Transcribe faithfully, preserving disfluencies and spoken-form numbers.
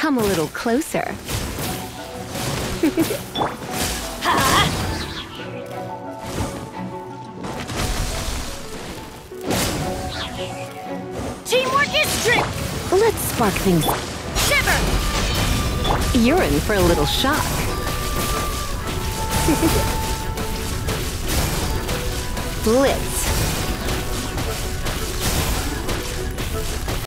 Come a little closer. Teamwork is strength! Let's spark things. Shiver! You're in for a little shock. Blitz.